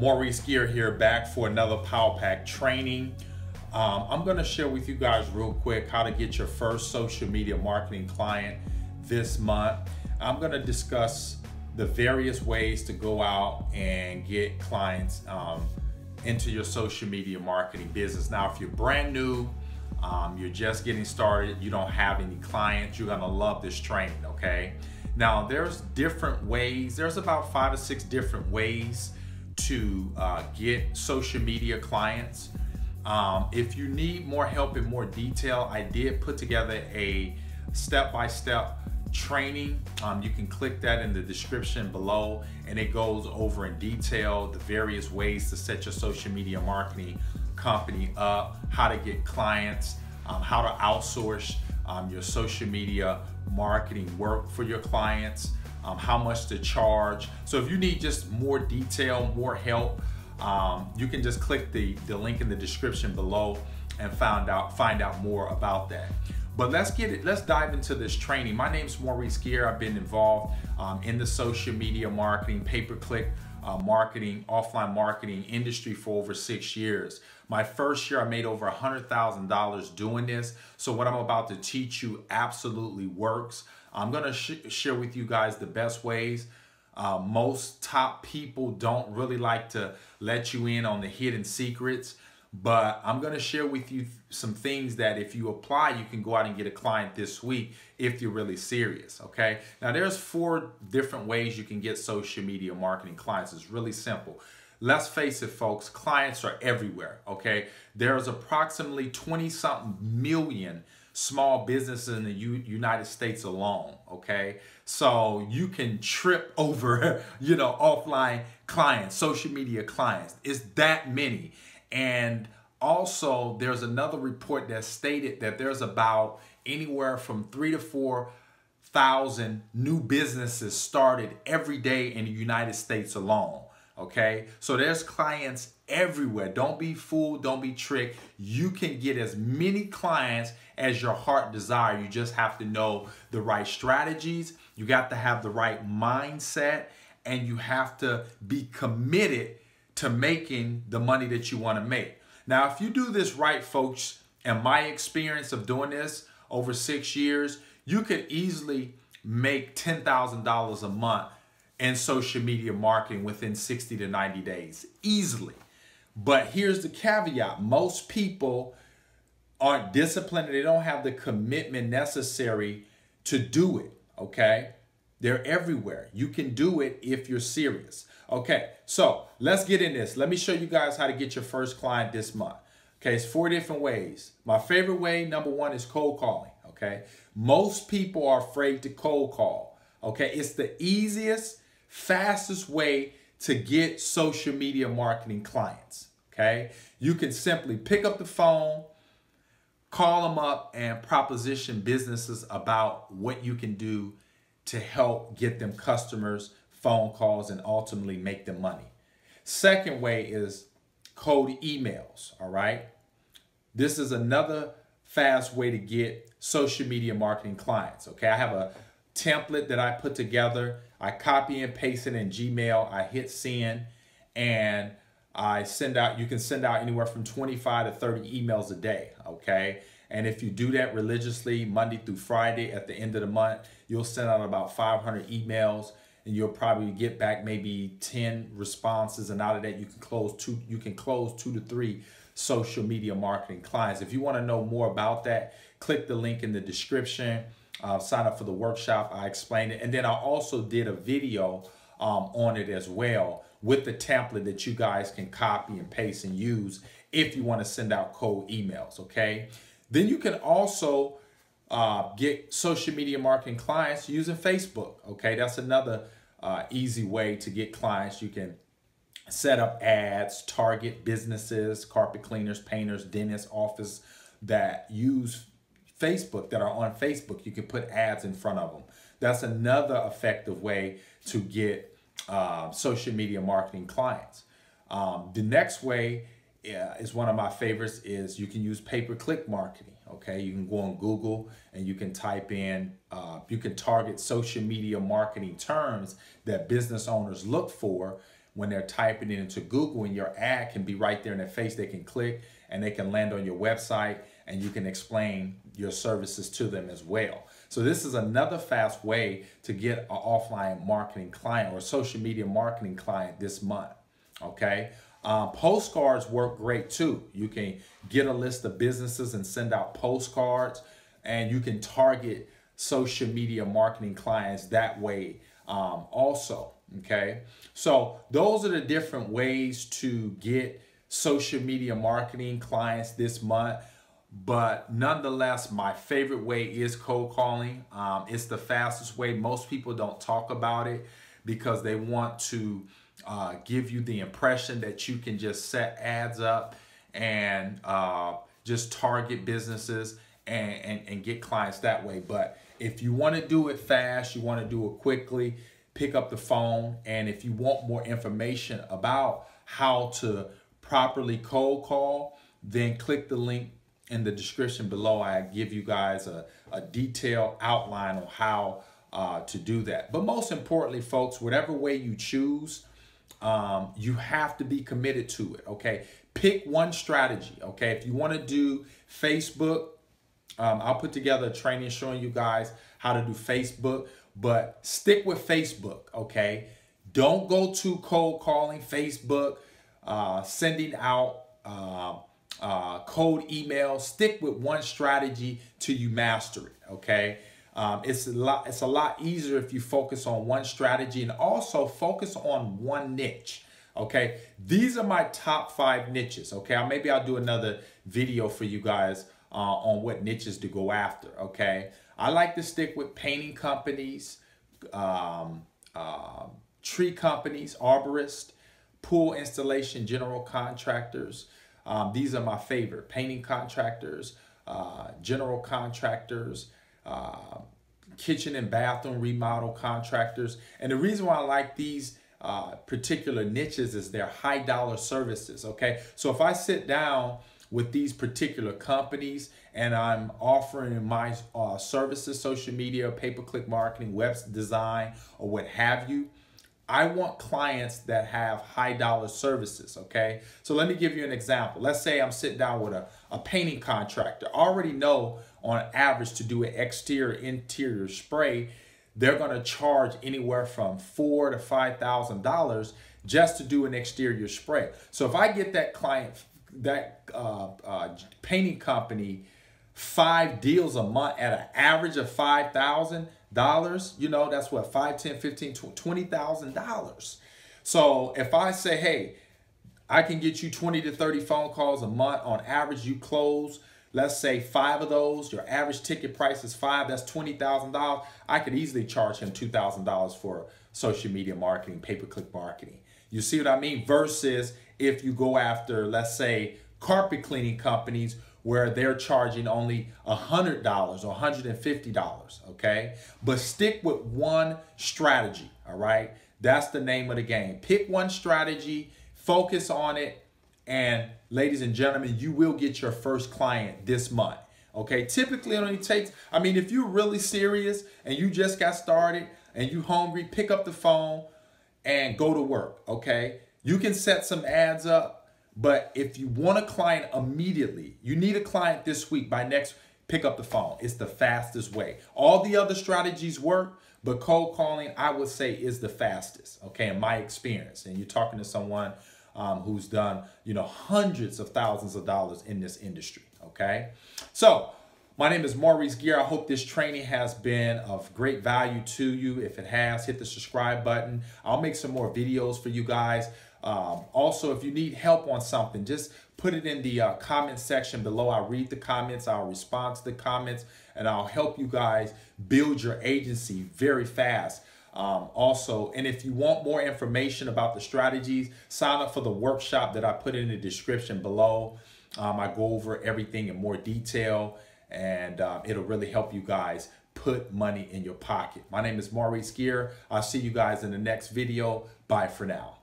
Maurice Gear here, back for another Power Pack training. I'm going to share with you guys real quick how to get your first social media marketing client this month. I'm going to discuss the various ways to go out and get clients into your social media marketing business. Now, if you're brand new, you're just getting started, you don't have any clients, you're going to love this training, okay? Now, there's different ways. There's about 5 or 6 different ways to get social media clients. If you need more help in more detail, I did put together a step-by-step training. You can click that in the description below, and it goes over in detail the various ways to set your social media marketing company up, how to get clients, how to outsource your social media marketing work for your clients, how much to charge. So if you need just more detail, more help, you can just click the link in the description below and find out more about that. But let's dive into this training. My name's Maurice Gear. I've been involved in the social media marketing, pay-per-click marketing, offline marketing industry for over 6 years. My first year, I made over $100,000 doing this. So what I'm about to teach you absolutely works. I'm gonna share with you guys the best ways. Most top people don't really like to let you in on the hidden secrets, but I'm gonna share with you some things that if you apply, you can go out and get a client this week if you're really serious, okay? Now, there's 4 different ways you can get social media marketing clients. It's really simple. Let's face it, folks, clients are everywhere, okay? There's approximately 20-something million small businesses in the United States alone, okay? So you can trip over, offline clients, social media clients. It's that many. And also, there's another report that stated that there's about anywhere from 3,000 to 4,000 new businesses started every day in the United States alone. Okay, so there's clients everywhere. Don't be fooled, don't be tricked. You can get as many clients as your heart desire. You just have to know the right strategies. You got to have the right mindset, and you have to be committed to making the money that you want to make. Now, if you do this right, folks, and my experience of doing this over 6 years, you could easily make $10,000 a month in social media marketing within 60 to 90 days, easily. But here's the caveat. Most people aren't disciplined, and they don't have the commitment necessary to do it, okay? They're everywhere. You can do it if you're serious. Okay, so let's get in this. Let me show you guys how to get your first client this month. Okay, it's 4 different ways. My favorite way, number 1, is cold calling, okay? Most people are afraid to cold call, okay? It's the easiest, fastest way to get social media marketing clients, okay? You can simply pick up the phone, call them up, and proposition businesses about what you can do to help get them customers, phone calls, and ultimately make them money. Second way is cold emails, all right? This is another fast way to get social media marketing clients, okay? I have a template that I put together. I copy and paste it in Gmail. I hit send, and I send out, you can send out anywhere from 25 to 30 emails a day, okay? And if you do that religiously, Monday through Friday, at the end of the month, you'll send out about 500 emails, and you'll probably get back maybe 10 responses. And out of that, you can close 2 to 3 social media marketing clients. If you want to know more about that, click the link in the description. Sign up for the workshop. I explained it. And then I also did a video on it as well with the template that you guys can copy and paste and use if you want to send out cold emails, okay? Then you can also get social media marketing clients using Facebook, okay? That's another easy way to get clients. You can set up ads, target businesses, carpet cleaners, painters, dentists, office that use Facebook, that are on Facebook. You can put ads in front of them. That's another effective way to get social media marketing clients. The next way is one of my favorites, is you can use pay-per-click marketing, okay? You can go on Google and you can type in, you can target social media marketing terms that business owners look for when they're typing it into Google, and your ad can be right there in their face. They can click and they can land on your website, and you can explain your services to them as well. So this is another fast way to get an offline marketing client or social media marketing client this month. Okay. Postcards work great too. You can get a list of businesses and send out postcards, and you can target social media marketing clients that way also. Okay. So those are the different ways to get social media marketing clients this month. But nonetheless, my favorite way is cold calling. It's the fastest way. Most people don't talk about it because they want to give you the impression that you can just set ads up and just target businesses and get clients that way. But if you want to do it fast, you want to do it quickly, pick up the phone. And if you want more information about how to properly cold call, then click the link in the description below. I give you guys a detailed outline on how to do that. But most importantly, folks, whatever way you choose, you have to be committed to it. Okay, pick one strategy. Okay, if you want to do Facebook, I'll put together a training showing you guys how to do Facebook, but stick with Facebook. Okay, don't go to cold calling. Facebook, sending out cold emails. Stick with one strategy till you master it. Okay. It's a lot easier if you focus on one strategy, and also focus on one niche. Okay. These are my top 5 niches. Okay. Maybe I'll do another video for you guys on what niches to go after. Okay. I like to stick with painting companies, tree companies, arborists, pool installation, general contractors. These are my favorite: painting contractors, general contractors, kitchen and bathroom remodel contractors. And the reason why I like these particular niches is they're high dollar services. Okay, so if I sit down with these particular companies and I'm offering my services, social media, pay-per-click marketing, web design, or what have you, I want clients that have high dollar services. Okay, so let me give you an example. Let's say I'm sitting down with a painting contractor. I already know on average to do an exterior interior spray, they're going to charge anywhere from $4,000 to $5,000 just to do an exterior spray. So if I get that client, that painting company, 5 deals a month at an average of $5,000, you know, that's what, $5,000, $10,000, $15,000, $20,000. So if I say, hey, I can get you 20 to 30 phone calls a month on average, you close, let's say 5 of those, your average ticket price is $5, that's $20,000. I could easily charge him $2,000 for social media marketing, pay-per-click marketing. You see what I mean? Versus if you go after, let's say, carpet cleaning companies where they're charging only $100 or $150, okay? But stick with one strategy, all right? That's the name of the game. Pick one strategy, focus on it, and ladies and gentlemen, you will get your first client this month, okay? Typically, it only takes, I mean, if you're really serious and you just got started and you hungry, pick up the phone and go to work, okay? You can set some ads up. But if you want a client immediately, you need a client this week, by next, pick up the phone. It's the fastest way. All the other strategies work, but cold calling, I would say, is the fastest, okay, in my experience. And you're talking to someone who's done, you know, hundreds of thousands of dollars in this industry, okay? So my name is Maurice Gear. I hope this training has been of great value to you. If it has, hit the subscribe button. I'll make some more videos for you guys. Also, if you need help on something, just put it in the comment section below. I'll read the comments, I'll respond to the comments, and I'll help you guys build your agency very fast. Also, and if you want more information about the strategies, sign up for the workshop that I put in the description below. I go over everything in more detail, and it'll really help you guys put money in your pocket. My name is Maurice Gear. I'll see you guys in the next video. Bye for now.